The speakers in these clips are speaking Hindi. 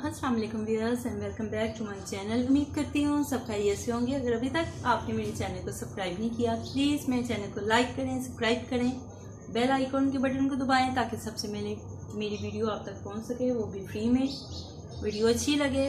अस्सलाम वालेकुम viewers and welcome back to my channel. उम्मीद करती हूँ सब खैरियत से होंगे। अगर अभी तक आपने मेरे चैनल को सब्सक्राइब नहीं किया प्लीज़ मेरे चैनल को लाइक करें, सब्सक्राइब करें, बेल आइकॉन के बटन को दबाएं ताकि सबसे मेरी वीडियो आप तक पहुँच सके, वो भी फ्री में। वीडियो अच्छी लगे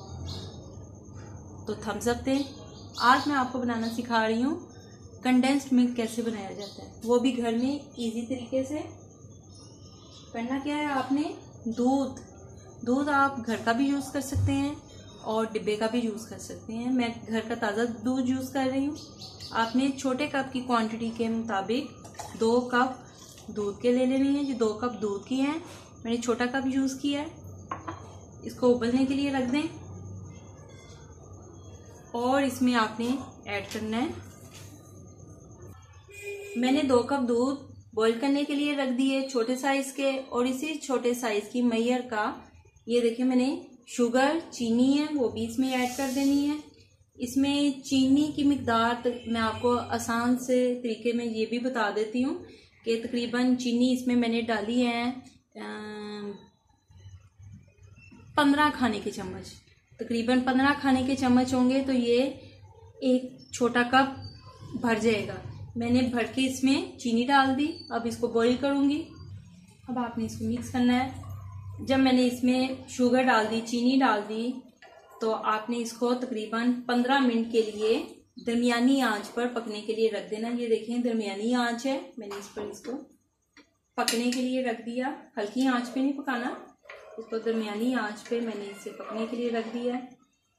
तो थम्स अप दें। आज मैं आपको बनाना सिखा रही हूँ कंडेंस्ड मिल्क कैसे बनाया जाता है, वो भी घर में इजी तरीके से। करना क्या है, आपने दूध आप घर का भी यूज़ कर सकते हैं और डिब्बे का भी यूज़ कर सकते हैं। मैं घर का ताज़ा दूध यूज़ कर रही हूँ। आपने छोटे कप की क्वांटिटी के मुताबिक 2 कप दूध के ले लेनी है। ये 2 कप दूध की हैं, मैंने छोटा कप यूज़ किया है। इसको उबलने के लिए रख दें और इसमें आपने ऐड करना है। मैंने 2 कप दूध बॉईल करने के लिए रख दिए छोटे साइज़ के, और इसी छोटे साइज़ की मैयर का ये देखिए मैंने शुगर चीनी है वो भी इसमें ऐड कर देनी है। इसमें चीनी की मिकदार मैं आपको आसान से तरीके में ये भी बता देती हूँ कि तकरीबन चीनी इसमें मैंने डाली है 15 खाने के चम्मच। तकरीबन 15 खाने के चम्मच होंगे तो ये एक छोटा कप भर जाएगा। मैंने भर के इसमें चीनी डाल दी। अब इसको बॉईल करूँगी। अब आपने इसको मिक्स करना है। जब मैंने इसमें शुगर डाल दी, चीनी डाल दी, तो आपने इसको तकरीबन 15 मिनट के लिए दरमियानी आंच पर पकने के लिए रख देना। ये देखें दरमियानी आंच है, मैंने इस पर इसको पकने के लिए रख दिया। हल्की आंच पे नहीं पकाना, इसको दरमियानी आंच पे मैंने इसे पकने के लिए रख दिया है।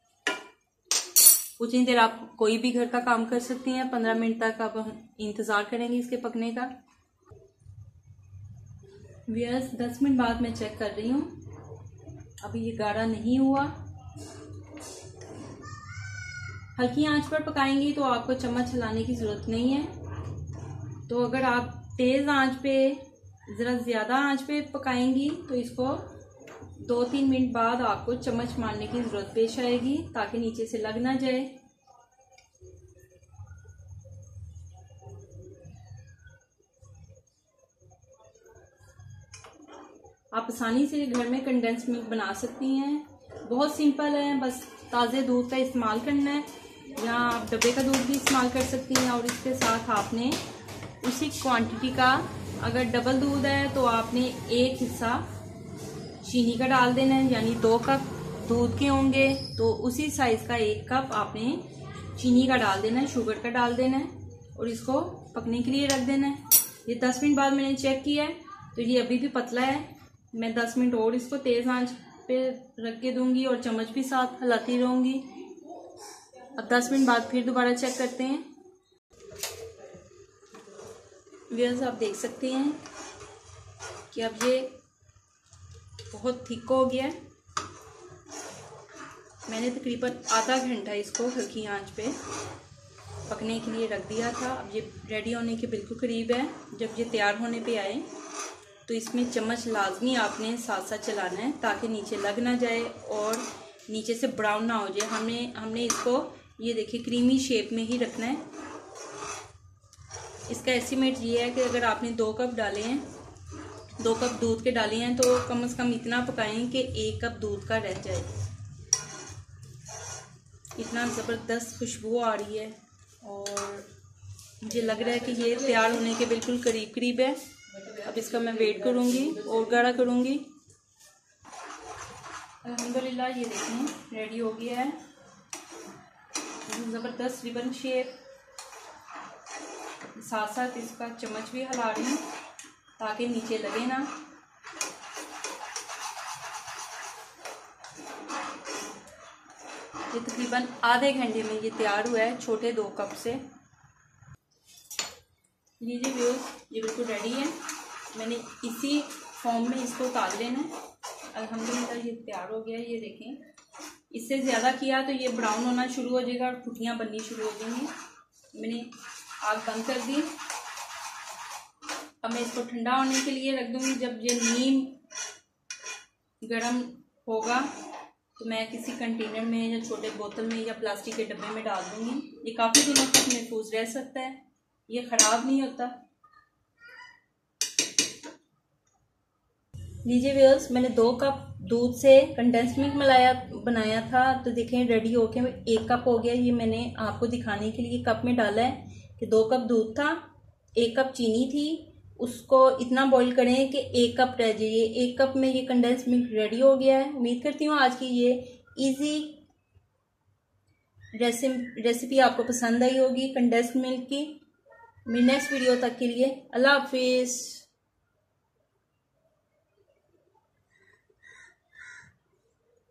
कुछ ही देर आप कोई भी घर का काम कर सकती हैं। 15 मिनट तक अब हम इंतज़ार करेंगे इसके पकने का। व्यूअर्स 10 मिनट बाद मैं चेक कर रही हूँ, अभी ये गाढ़ा नहीं हुआ। हल्की आंच पर पकाएंगी तो आपको चम्मच हिलाने की ज़रूरत नहीं है। तो अगर आप तेज़ आंच पे, ज़रा ज़्यादा आंच पे पकाएंगी तो इसको 2-3 मिनट बाद आपको चम्मच मारने की ज़रूरत पेश आएगी ताकि नीचे से लग ना जाए। आप आसानी से घर में कंडेंस्ड मिल्क बना सकती हैं। बहुत सिंपल है, बस ताज़े दूध का इस्तेमाल करना है या आप डब्बे का दूध भी इस्तेमाल कर सकती हैं। और इसके साथ आपने उसी क्वांटिटी का, अगर डबल दूध है तो आपने 1 हिस्सा चीनी का डाल देना है। यानी 2 कप दूध के होंगे तो उसी साइज़ का 1 कप आपने चीनी का डाल देना है, शुगर का डाल देना है और इसको पकने के लिए रख देना है। ये 10 मिनट बाद मैंने चेक किया है तो ये अभी भी पतला है। मैं 10 मिनट और इसको तेज़ आंच पे रख के दूंगी और चम्मच भी साथ हिलाती रहूँगी। अब 10 मिनट बाद फिर दोबारा चेक करते हैं। व्यूअर्स आप देख सकते हैं कि अब ये बहुत थिक हो गया है। मैंने तकरीबन आधा घंटा इसको हल्की आंच पे पकने के लिए रख दिया था। अब ये रेडी होने के बिल्कुल करीब है। जब ये तैयार होने पे आए तो इसमें चम्मच लाजमी आपने साथ साथ चलाना है ताकि नीचे लग ना जाए और नीचे से ब्राउन ना हो जाए। हमने इसको ये देखिए क्रीमी शेप में ही रखना है। इसका एस्टीमेट ये है कि अगर आपने 2 कप डाले हैं, 2 कप दूध के डाले हैं तो कम से कम इतना पकाएं कि 1 कप दूध का रह जाए। इतना ज़बरदस्त खुशबू आ रही है और मुझे लग रहा है कि ये तैयार होने के बिल्कुल करीब है। अब इसका मैं वेट करूँगी और गाढ़ा करूँगी। अल्हम्दुलिल्लाह ये देखें रेडी हो गया है। ज़बरदस्त रिबन शेप। साथ साथ इसका चम्मच भी हिला रही हूँ ताकि नीचे लगे ना। ये तकरीबन आधे घंटे में ये तैयार हुआ है छोटे 2 कप से। लीजिए व्यूअर्स ये बिल्कुल रेडी है। मैंने इसी फॉर्म में इसको उतार लेना है। अल्हम्दुलिल्लाह ये तैयार हो गया है। ये देखें, इससे ज़्यादा किया तो ये ब्राउन होना शुरू हो जाएगा और फुटियाँ बननी शुरू हो जाएंगी। मैंने आग बंद कर दी। अब मैं इसको ठंडा होने के लिए रख दूँगी। जब ये नीम गर्म होगा तो मैं किसी कंटेनर में या छोटे बोतल में या प्लास्टिक के डब्बे में डाल दूँगी। ये काफ़ी दिनों तक महफूज रह सकता है, ये ख़राब नहीं होता। लीजिए व्यूअर्स, मैंने 2 कप दूध से कंडेंस मिल्क बनाया था। तो देखें रेडी होके 1 कप हो गया। ये मैंने आपको दिखाने के लिए कप में डाला है कि 2 कप दूध था, 1 कप चीनी थी, उसको इतना बॉईल करें कि 1 कप रह जाए। 1 कप में ये कंडेंस मिल्क रेडी हो गया है। उम्मीद करती हूँ आज की ये इजी रेसिपी आपको पसंद आई होगी कंडेंस मिल्क की। मेरी नेक्स्ट वीडियो तक के लिए अल्लाह हाफिज़।